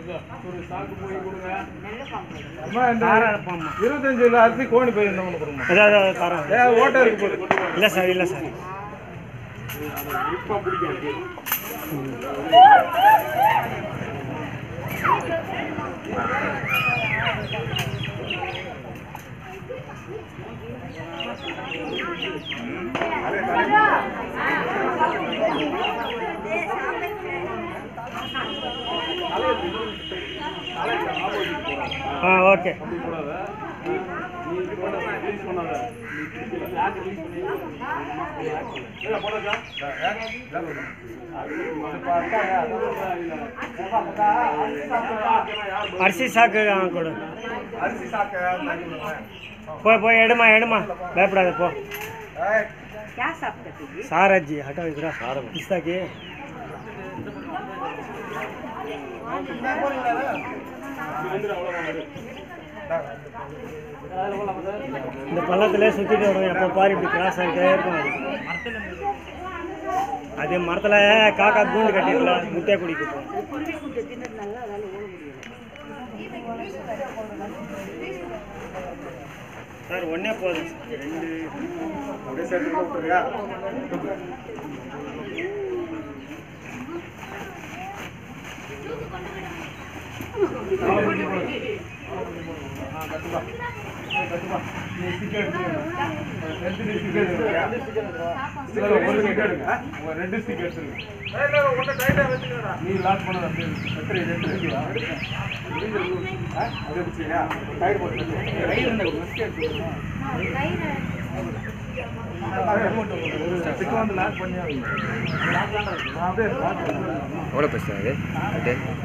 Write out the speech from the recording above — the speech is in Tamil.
அம்மா இந்த 25 கிலோ அரிசி கோணி போய் என்ன கொடுங்க. அதான் தரோம். ஓட்டை இருக்கு போது. இல்லை சார் இல்லை சார். ஓகே. அரிசி சாக்கு கொடு. போய் எடுமா பயப்படாத போ. सारा जी हटा इधर पिस्ता के இந்த பள்ளத்துல சுத்திட்டு வரோம். எப்போ பாரு இப்படி கிராஸ் ஆகிட்டே இருக்கும். அதே மரத்தில் காக்கா கூண்டு கட்டிடல முட்டையை குடிக்கும். சார் ஒன்றே போதும். 2 அப்படியே சேர்த்து விட்டுருங்க. எவ்வளோ பைசா அது?